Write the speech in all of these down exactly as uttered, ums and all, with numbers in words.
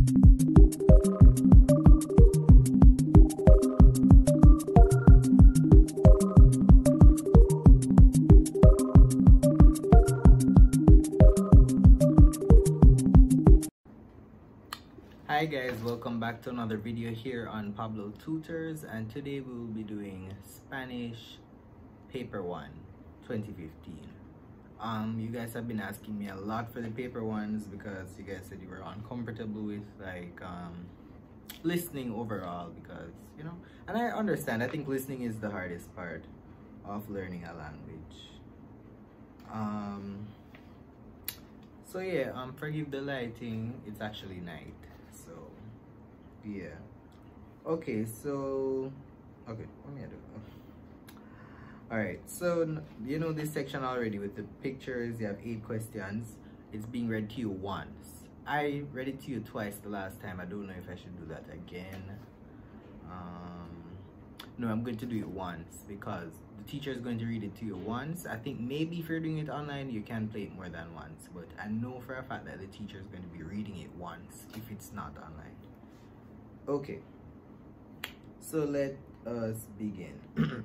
Hi guys, welcome back to another video here on Pablo Tutors, and today we will be doing Spanish Paper one twenty fifteen. Um, you guys have been asking me a lot for the paper ones because you guys said you were uncomfortable with like um, listening overall, because you know, and I understand. I think listening is the hardest part of learning a language. Um, so yeah, um, forgive the lighting, it's actually night. So yeah, okay, so okay, what me I do? All right, so you know this section already with the pictures. You have eight questions. It's being read to you once. I read it to you twice the last time. I don't know if I should do that again. Um no, I'm going to do it once because the teacher is going to read it to you once. I think maybe if you're doing it online you can play it more than once, but I know for a fact that the teacher is going to be reading it once if it's not online. Okay, so let us begin.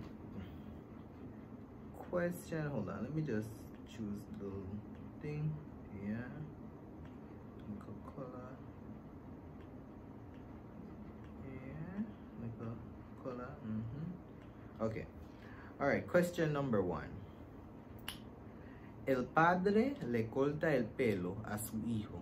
Question, hold on, let me just choose the thing. Yeah, Coca-Cola. Yeah, Coca-Cola. Mm-hmm. Okay, all right, question number one. El padre le corta el pelo a su hijo.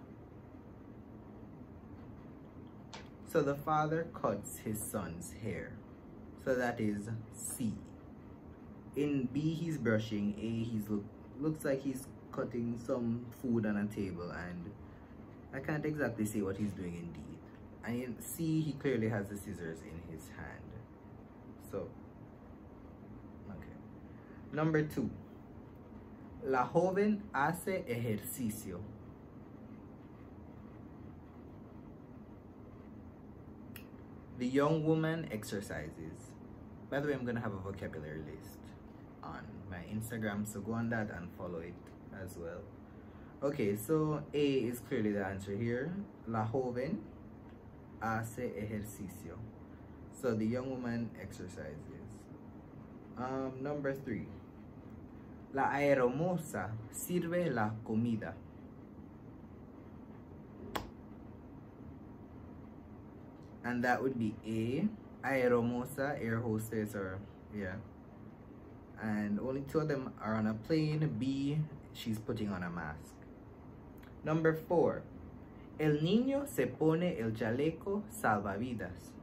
So the father cuts his son's hair. So that is C. In B, he's brushing. A, he's look looks like he's cutting some food on a table, and I can't exactly say what he's doing in D. And in C, he clearly has the scissors in his hand. So, okay. Number two. La joven hace ejercicio. The young woman exercises. By the way, I'm gonna have a vocabulary list on my Instagram, so go on that and follow it as well. Okay, so A is clearly the answer here. La joven hace ejercicio. So the young woman exercises. Um, number three. La aeromoza sirve la comida. And that would be A. Aeromoza, air hostess, or yeah. And only two of them are on a plane. B, she's putting on a mask. Number four. El niño se pone el chaleco salvavidas.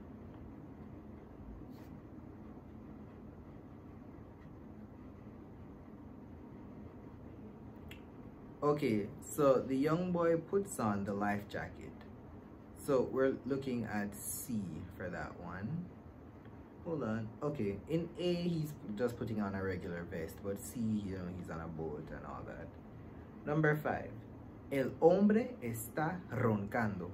Okay, so the young boy puts on the life jacket. So we're looking at C for that one. Hold on. Okay, in A, he's just putting on a regular vest, but C, you know, he's on a boat and all that. Number five. El hombre está roncando.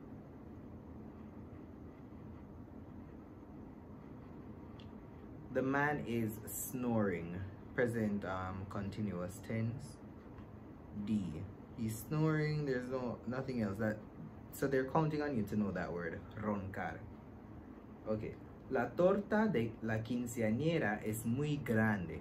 The man is snoring. Present um, continuous tense. D. He's snoring. There's no nothing else. That so they're counting on you to know that word, roncar. Okay. La torta de la quinceañera es muy grande.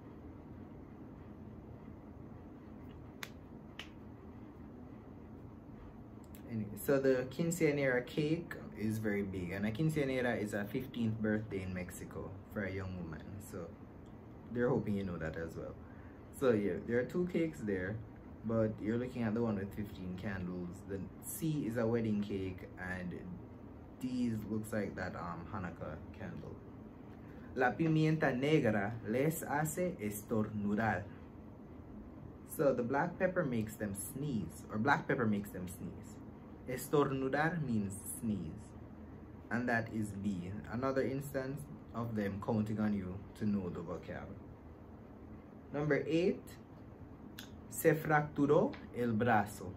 Anyway, so the quinceañera cake is very big, and a quinceañera is a fifteenth birthday in Mexico for a young woman. So they're hoping you know that as well. So yeah, there are two cakes there, but you're looking at the one with fifteen candles. The C is a wedding cake, and D looks like that um Hanukkah candle. La pimienta negra les hace estornudar. So the black pepper makes them sneeze, or black pepper makes them sneeze. Estornudar means sneeze, and that is B. Another instance of them counting on you to know the vocab. Number eight. Se fracturó el brazo.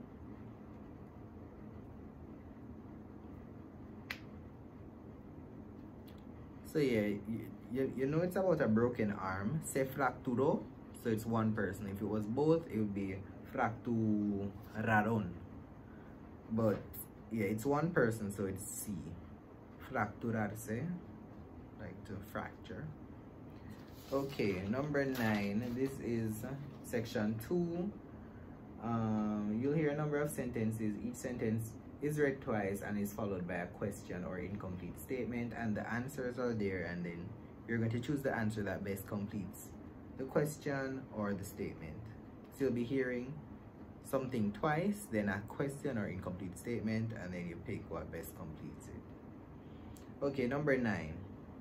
So yeah, you, you, you know it's about a broken arm. Se fracturó, so it's one person. If it was both, it would be fracturaron. but yeah, it's one person, so it's C. Fracturarse, like to fracture. Okay, number nine. This is section two. Um, you'll hear a number of sentences. Each sentence is read twice and is followed by a question or incomplete statement, and the answers are there, and then you're going to choose the answer that best completes the question or the statement. So you'll be hearing something twice, then a question or incomplete statement, and then you pick what best completes it. Okay, number nine.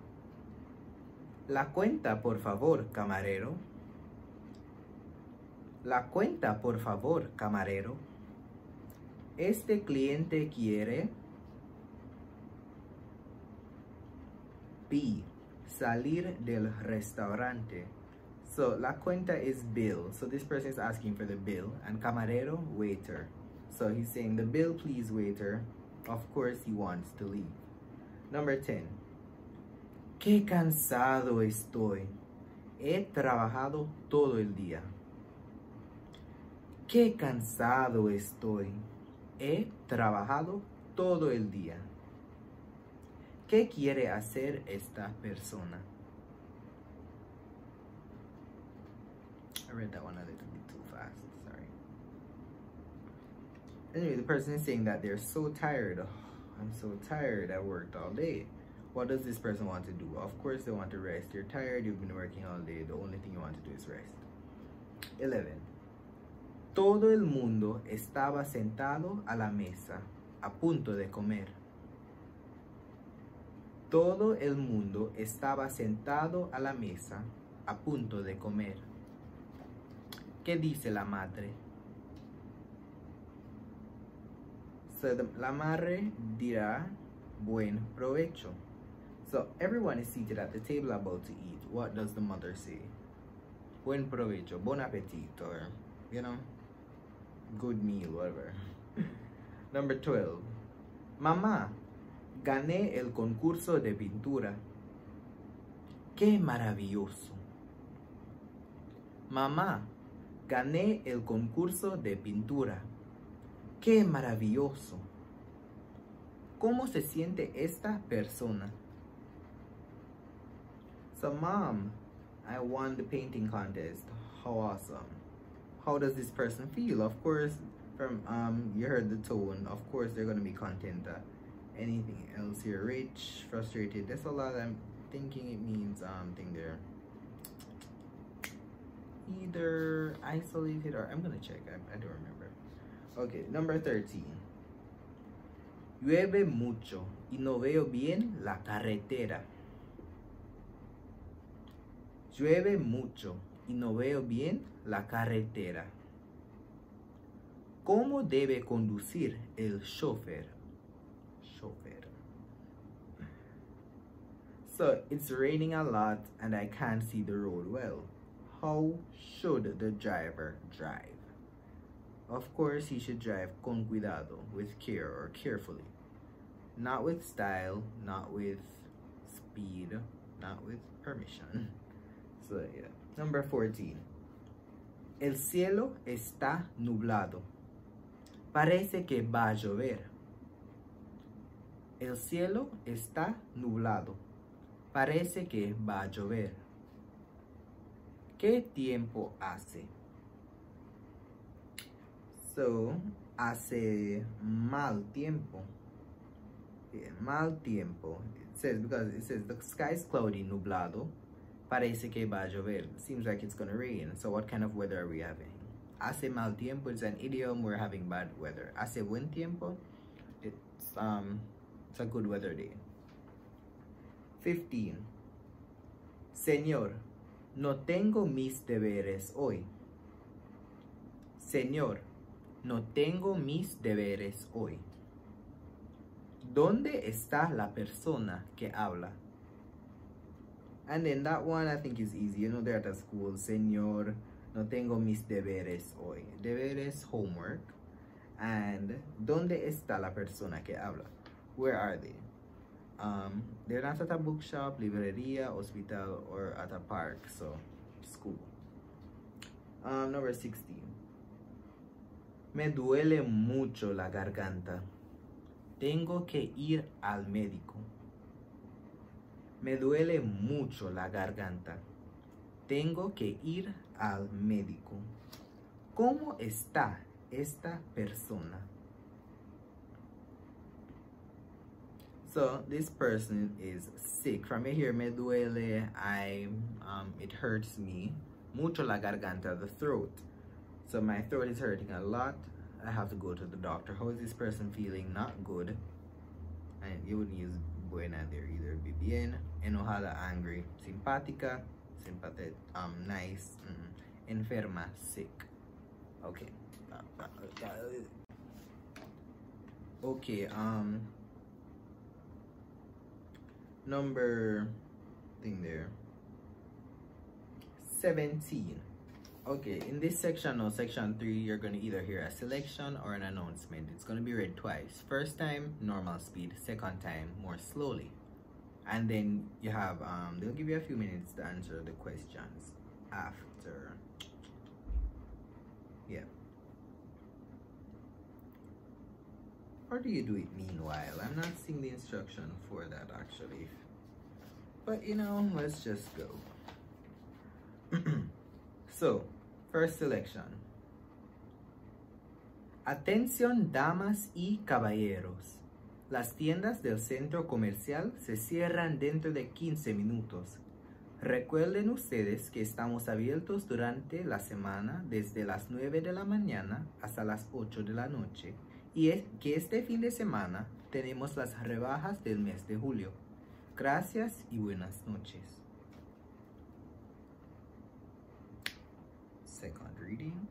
La cuenta, por favor, camarero. La cuenta, por favor, camarero. Este cliente quiere. B. Salir del restaurante. So, la cuenta is bill. So, this person is asking for the bill. And camarero, waiter. So, he's saying, the bill, please, waiter. Of course, he wants to leave. Number ten. Qué cansado estoy. He trabajado todo el día. Qué cansado estoy. He trabajado todo el día. ¿Qué quiere hacer esta persona? I read that one a little bit too fast, sorry. Anyway, the person is saying that they're so tired. Oh, I'm so tired, I worked all day. What does this person want to do? Of course they want to rest. You're tired, you've been working all day. The only thing you want to do is rest. eleven. Todo el mundo estaba sentado a la mesa, a punto de comer. Todo el mundo estaba sentado a la mesa, a punto de comer. ¿Qué dice la madre? So the, la madre dirá, buen provecho. So everyone is seated at the table about to eat. What does the mother say? Buen provecho, bon appetit, or, you know, good meal, whatever. Number twelve. Mamá, gané el concurso de pintura. ¡Qué maravilloso! Mamá, gané el concurso de pintura. ¡Qué maravilloso! ¿Cómo se siente esta persona? So, Mom, I won the painting contest. How awesome. How does this person feel? Of course, from um, you heard the tone. Of course, they're going to be content. Uh, anything else here? Rich, frustrated. That's a lot I'm thinking it means. Um, thing there. Either isolated or... I'm going to check. I, I don't remember. Okay, number thirteen. Llueve mucho y no veo bien la carretera. Llueve mucho y no veo bien la carretera. ¿Cómo debe conducir el chofer? Chofer. So, it's raining a lot and I can't see the road well. How should the driver drive? Of course, he should drive con cuidado, with care or carefully. Not with style, not with speed, not with permission. So, yeah. Number fourteen. El cielo está nublado. Parece que va a llover. El cielo está nublado. Parece que va a llover. ¿Qué tiempo hace? So, hace mal tiempo. Yeah, mal tiempo. It says, because it says the sky is cloudy, nublado. Parece que va a llover. Seems like it's gonna rain. So what kind of weather are we having? Hace mal tiempo is an idiom. We're having bad weather. Hace buen tiempo. It's um, it's a good weather day. Fifteen. Señor, no tengo mis deberes hoy. Señor, no tengo mis deberes hoy. ¿Dónde está la persona que habla? And then that one I think is easy. You know, they're at a school. Señor, no tengo mis deberes hoy. Deberes, homework. And ¿dónde está la persona que habla? Where are they? Um, they're not at a bookshop, librería, hospital, or at a park. So, school. Um, number sixteen. Me duele mucho la garganta. Tengo que ir al médico. Me duele mucho la garganta. Tengo que ir al médico. ¿Cómo está esta persona? So this person is sick. From here, me duele, I, um, it hurts me. Mucho la garganta, the throat. So my throat is hurting a lot. I have to go to the doctor. How is this person feeling? Not good. And you wouldn't use buena there either. Be bien, enojada, angry, simpática, sympathetic, um, nice, mm, enferma, sick. Okay. Okay, um, number thing there, seventeen. Okay, in this section or section three, you're going to either hear a selection or an announcement. It's going to be read twice. First time, normal speed. Second time, more slowly. And then you have, um, they'll give you a few minutes to answer the questions after. Yeah. Or do you do it meanwhile? I'm not seeing the instruction for that actually. But you know, let's just go. So, first selection. Atención damas y caballeros. Las tiendas del centro comercial se cierran dentro de quince minutos. Recuerden ustedes que estamos abiertos durante la semana desde las nueve de la mañana hasta las ocho de la noche. Y es que este fin de semana tenemos las rebajas del mes de julio. Gracias y buenas noches. Second reading.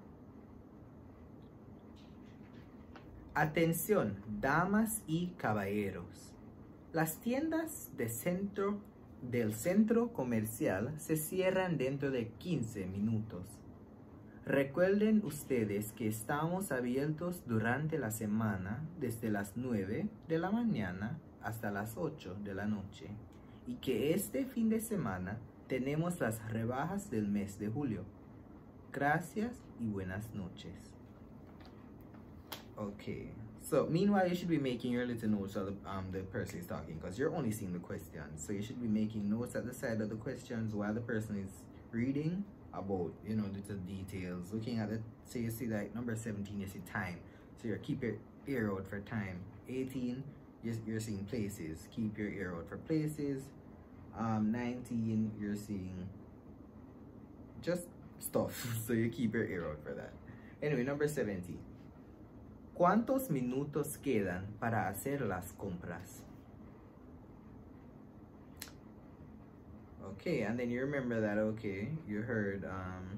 Atención, damas y caballeros. Las tiendas de centro, del centro comercial se cierran dentro de quince minutos. Recuerden ustedes que estamos abiertos durante la semana desde las nueve de la mañana hasta las ocho de la noche y que este fin de semana tenemos las rebajas del mes de julio. Gracias y buenas noches. Okay, so meanwhile you should be making your little notes while the, um, the person is talking because you're only seeing the questions. So you should be making notes at the side of the questions while the person is reading about, you know, little details. Looking at it, so you see like number seventeen, you see time. So you keep your ear out for time. eighteen, you're, you're seeing places. Keep your ear out for places. Um, nineteen, you're seeing just stuff. So you keep your ear out for that. Anyway, number seventeen. ¿Cuántos minutos quedan para hacer las compras? Okay, and then you remember that, okay, you heard, um,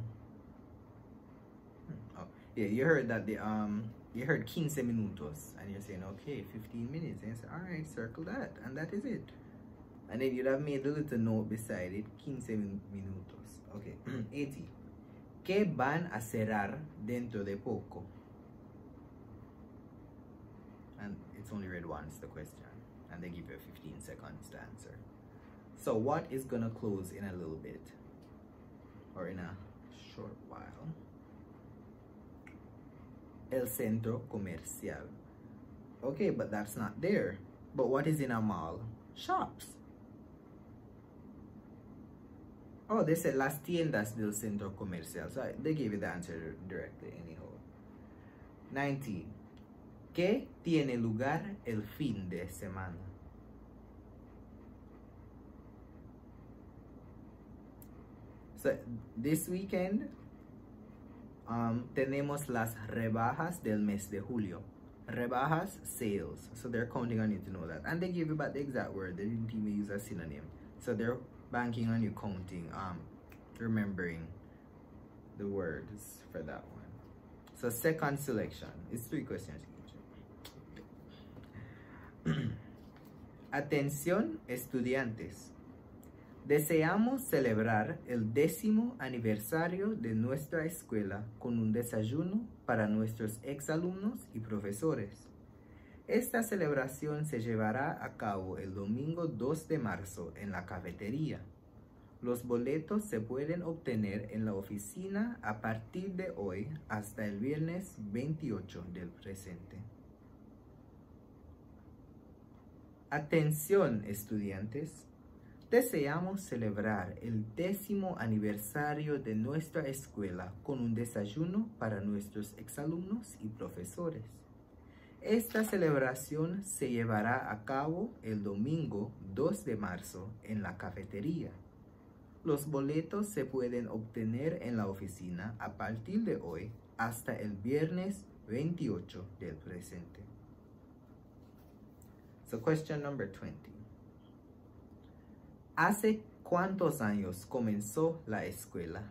oh, yeah, you heard that the, um, you heard quince minutos, and you're saying, okay, fifteen minutes, and you say, all right, circle that, and that is it. And then you'd have made a little note beside it, quince minutos. Okay, eighty. ¿Qué van a cerrar dentro de poco? And it's only read once, the question, and they give you fifteen seconds to answer. So what is gonna close in a little bit, or in a short while? El centro comercial. Okay, but that's not there. But what is in a mall? Shops. Oh, they said las tiendas del centro comercial. So they gave you the answer directly anyhow. nineteen. ¿Qué tiene lugar el fin de semana? So this weekend um, tenemos las rebajas del mes de julio. Rebajas, sales. So they're counting on you to know that. And they give you back the exact word. They didn't even use a synonym. So they're banking on you counting, um, remembering the words for that one. So second selection. It's three questions each. Atención, estudiantes. Deseamos celebrar el décimo aniversario de nuestra escuela con un desayuno para nuestros exalumnos y profesores. Esta celebración se llevará a cabo el domingo dos de marzo en la cafetería. Los boletos se pueden obtener en la oficina a partir de hoy hasta el viernes veintiocho del presente. Atención, estudiantes. Deseamos celebrar el décimo aniversario de nuestra escuela con un desayuno para nuestros exalumnos y profesores. Esta celebración se llevará a cabo el domingo dos de marzo en la cafetería. Los boletos se pueden obtener en la oficina a partir de hoy hasta el viernes veintiocho del presente. So question number twenty. ¿Hace cuántos años comenzó la escuela?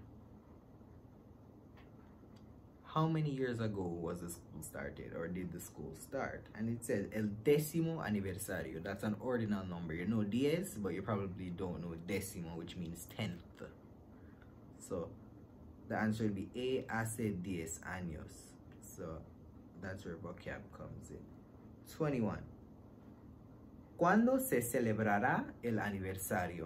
How many years ago was the school started, or did the school start? And it says el décimo aniversario. That's an ordinal number. You know diez, but you probably don't know décimo, which means tenth. So the answer would be A, hace diez años. So that's where vocab comes in. twenty-one. ¿Cuándo se celebrará el aniversario?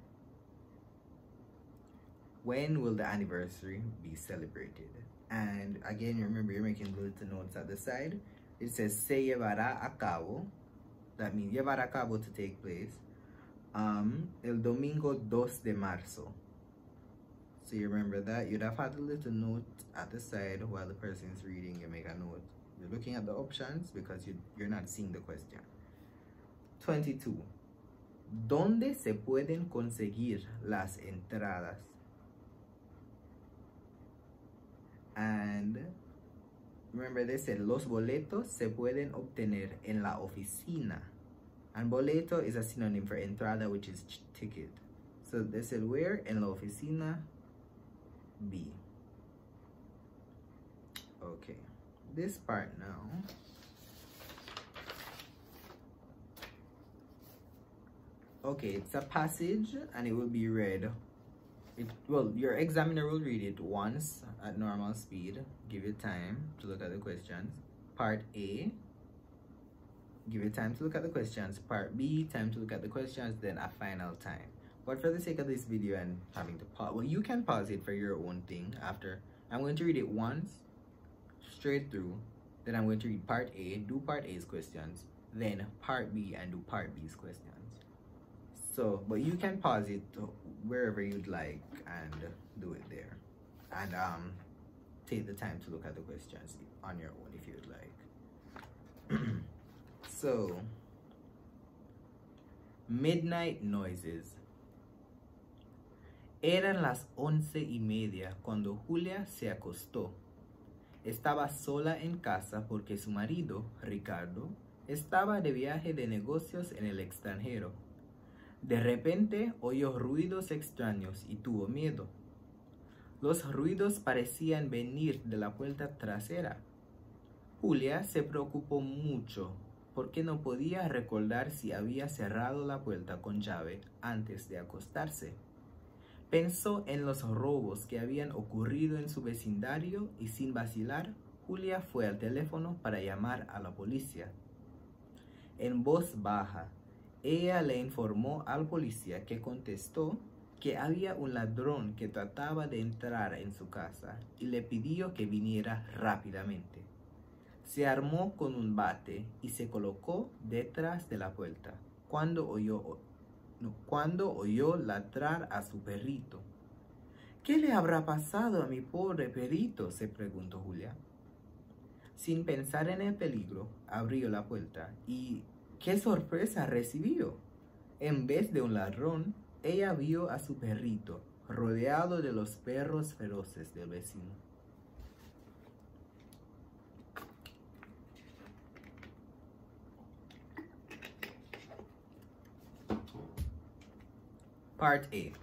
When will the anniversary be celebrated? And again, remember, you're making little notes at the side. It says se llevará a cabo. That means llevar a cabo, to take place. Um, el domingo dos de marzo. So you remember that. You'd have had a little note at the side while the person is reading. You make a note. You're looking at the options because you, you're not seeing the question. twenty-two. ¿Dónde se pueden conseguir las entradas? And remember, they said los boletos se pueden obtener en la oficina. And boleto is a synonym for entrada, which is ticket. So they said where? En la oficina B. Okay, this part now. Okay, it's a passage and it will be read. It, well, your examiner will read it once at normal speed. Give you time to look at the questions. Part A, give you time to look at the questions. Part B, time to look at the questions, then a final time. But for the sake of this video and having to pause, well, you can pause it for your own thing after. I'm going to read it once, straight through. Then I'm going to read part A, do part A's questions, then part B and do part B's questions. So, but you can pause it wherever you'd like and do it there. And um, take the time to look at the questions on your own if you'd like. So, midnight noises. Eran las once y media cuando Julia se acostó. Estaba sola en casa porque su marido, Ricardo, estaba de viaje de negocios en el extranjero. De repente oyó ruidos extraños y tuvo miedo. Los ruidos parecían venir de la puerta trasera. Julia se preocupó mucho porque no podía recordar si había cerrado la puerta con llave antes de acostarse. Pensó en los robos que habían ocurrido en su vecindario y sin vacilar, Julia fue al teléfono para llamar a la policía. En voz baja, ella le informó al policía que contestó que había un ladrón que trataba de entrar en su casa y le pidió que viniera rápidamente. Se armó con un bate y se colocó detrás de la puerta cuando oyó, no, cuando oyó ladrar a su perrito. ¿Qué le habrá pasado a mi pobre perrito?, se preguntó Julia. Sin pensar en el peligro, abrió la puerta y ¡qué sorpresa recibió! En vez de un ladrón, ella vio a su perrito rodeado de los perros feroces del vecino. Part A.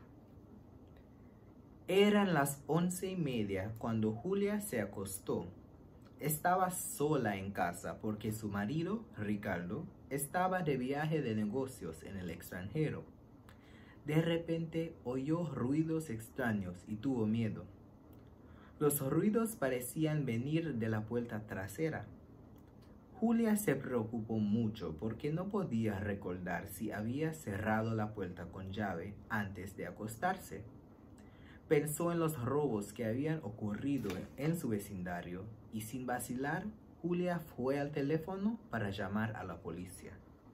Eran las once y media cuando Julia se acostó. Estaba sola en casa porque su marido, Ricardo, estaba de viaje de negocios en el extranjero. De repente oyó ruidos extraños y tuvo miedo. Los ruidos parecían venir de la puerta trasera. Julia se preocupó mucho porque no podía recordar si había cerrado la puerta con llave antes de acostarse. Pensó en los robos que habían ocurrido en su vecindario y sin vacilar, Julia fue al teléfono para llamar a la policía.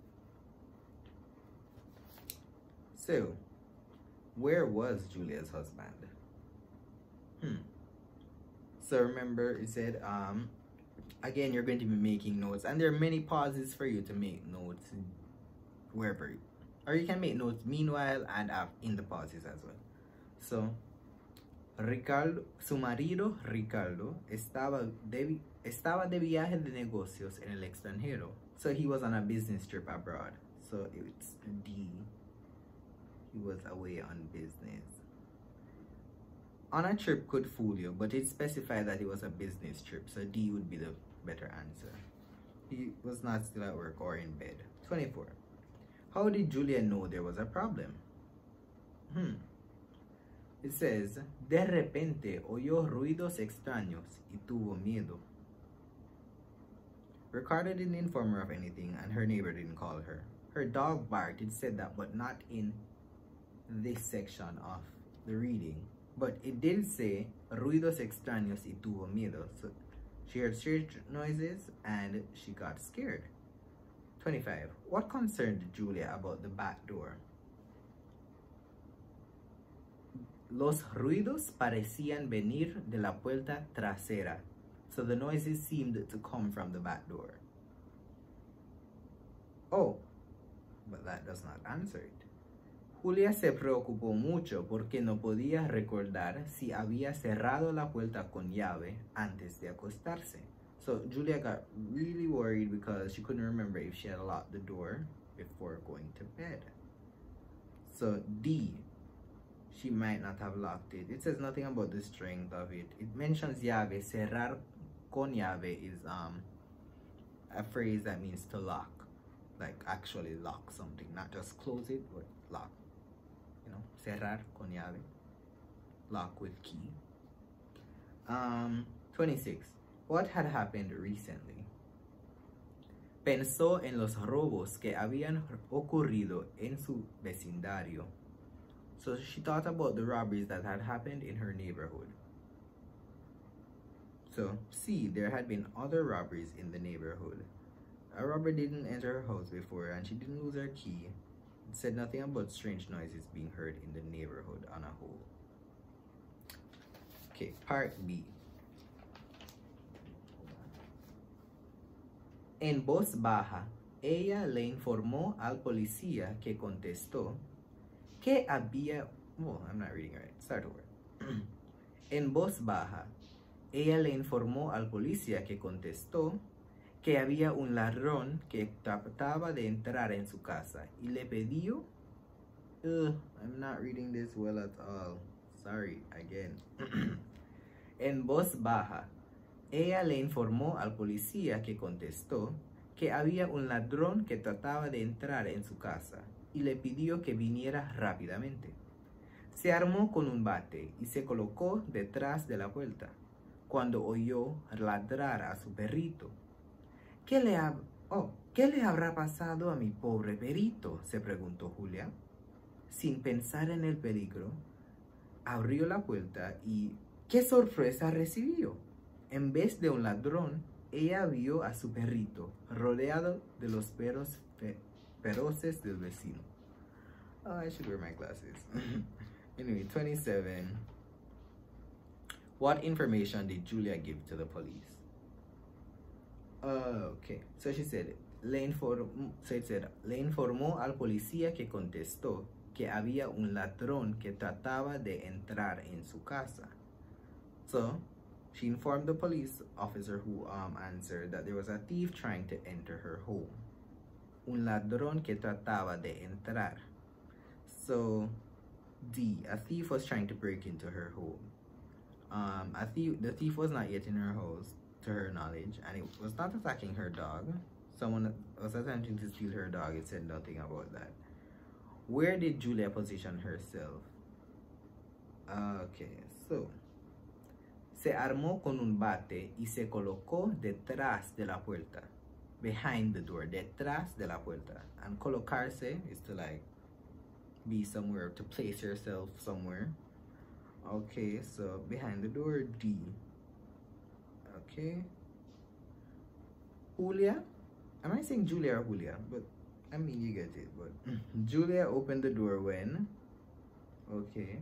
So, where was Julia's husband? Hmm. So remember, it said, um, again, you're going to be making notes, and there are many pauses for you to make notes wherever, you, or you can make notes meanwhile and uh, in the pauses as well. So, Ricardo, su marido Ricardo estaba de, estaba de viaje de negocios en el extranjero. So he was on a business trip abroad. So it's D. He was away on business. On a trip could fool you, but it specified that it was a business trip. So D would be the better answer. He was not still at work or in bed. twenty-four. How did Julia know there was a problem? Hmm. It says, de repente oyó ruidos extraños y tuvo miedo. Ricardo didn't inform her of anything and her neighbor didn't call her. Her dog barked, it said that, but not in this section of the reading. But it did say, ruidos extraños y tuvo miedo. So she heard strange noises and she got scared. twenty-five. What concerned Julia about the back door? Los ruidos parecían venir de la puerta trasera. So the noises seemed to come from the back door. Oh, but that does not answer it. Julia se preocupó mucho porque no podía recordar si había cerrado la puerta con llave antes de acostarse. So Julia got really worried because she couldn't remember if she had locked the door before going to bed. So D, she might not have locked it. It says nothing about the strength of it. It mentions llave. Cerrar con llave is um a phrase that means to lock, like actually lock something, not just close it, but lock. You know, cerrar con llave, lock with key. Um, twenty-six. What had happened recently? Pensó en los robos que habían ocurrido en su vecindario. So she thought about the robberies that had happened in her neighborhood. So C, there had been other robberies in the neighborhood. A robber didn't enter her house before and she didn't lose her key. It said nothing about strange noises being heard in the neighborhood on a whole. Okay, part B. En voz baja, ella le informó al policía que contestó que había... Oh, I'm not reading right. Start over. En voz baja, ella le informó al policía que contestó que había un ladrón que trataba de entrar en su casa y le pidió... Ugh, I'm not reading this well at all. Sorry, again. En voz baja, ella le informó al policía que contestó que había un ladrón que trataba de entrar en su casa y le pidió que viniera rápidamente. Se armó con un bate y se colocó detrás de la puerta cuando oyó ladrar a su perrito. ¿Qué le, ha oh, ¿qué le habrá pasado a mi pobre perrito?, se preguntó Julia. Sin pensar en el peligro, abrió la puerta y ¡qué sorpresa recibió! En vez de un ladrón, ella vio a su perrito rodeado de los perros fe feroces del vecino. Oh, I should wear my glasses. Anyway, twenty-seven. What information did Julia give to the police? Uh, okay, so she said, le informó, so it said, le informó al policía que contestó que había un ladrón que trataba de entrar en su casa. So, she informed the police officer who um, answered that there was a thief trying to enter her home. Un ladrón que trataba de entrar. So, D, a thief was trying to break into her home. Um, a thief, the thief was not yet in her house, to her knowledge, and it was not attacking her dog. Someone was attempting to steal her dog. It said nothing about that. Where did Julia position herself? Okay, so... Se armó con un bate y se colocó detrás de la puerta behind the door, detrás de la puerta. And colocarse is to like be somewhere, to place yourself somewhere. Okay, so behind the door, D. Okay. Julia, am I saying Julia or Julia? But I mean, you get it. But Julia opened the door when, okay,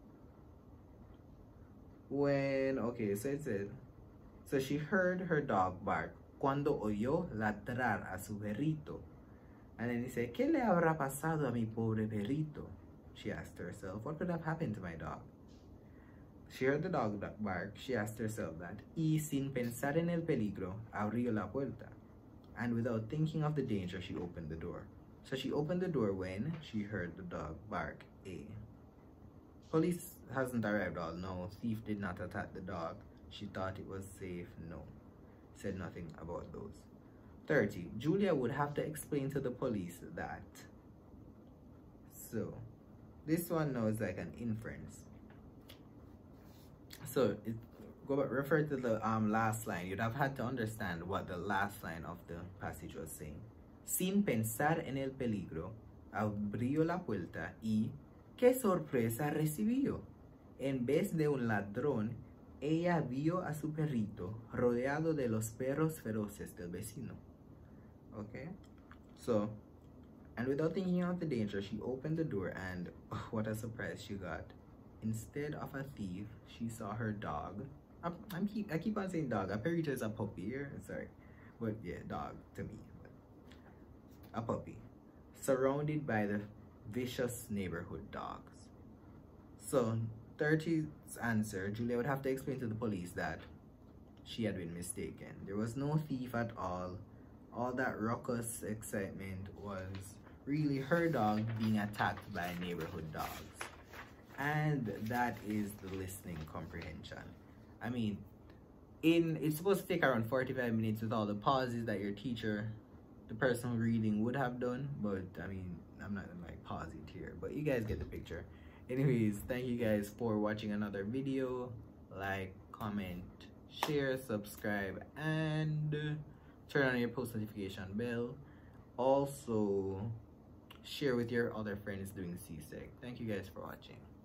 when, okay, so it said, so she heard her dog bark cuando oyó ladrar a su perrito. And then he said, ¿Qué le habrá pasado a mi pobre perrito? She asked herself, what could have happened to my dog? She heard the dog bark. She asked herself that. Y sin pensar en el peligro, abrió la puerta. And without thinking of the danger, she opened the door. So she opened the door when she heard the dog bark. A. Police hasn't arrived all. No, thief did not attack the dog. She thought it was safe. No. Said nothing about those. thirty. Julia would have to explain to the police that. So, this one now is like an inference. So, it, go back, refer to the um, last line. You'd have had to understand what the last line of the passage was saying. Sin pensar en el peligro, abrió la puerta y qué sorpresa recibió. En vez de un ladrón, ella vio a su perrito rodeado de los perros feroces del vecino. Okay? So, and without thinking of the danger, she opened the door and oh, what a surprise she got. Instead of a thief, she saw her dog. I'm, I'm keep, I keep on saying dog. A perrito is a puppy here. Sorry. But yeah, dog to me. A puppy. Surrounded by the vicious neighborhood dogs. So, thirty's answer, Julia would have to explain to the police that she had been mistaken. There was no thief at all. All that ruckus excitement was really her dog being attacked by neighborhood dogs. And that is the listening comprehension. I mean, in it's supposed to take around forty-five minutes with all the pauses that your teacher, the person reading, would have done. But I mean, I'm not gonna like pause it here, but you guys get the picture. Anyways, thank you guys for watching another video. Like, comment, share, subscribe, and turn on your post notification bell. Also, share with your other friends doing C S E C. Thank you guys for watching.